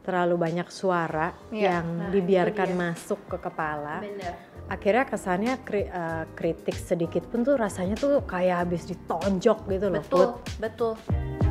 terlalu banyak suara yang dibiarkan masuk ke kepala. Bener. Akhirnya kesannya kritik sedikit pun tuh rasanya tuh kayak habis ditonjok gitu loh. Betul.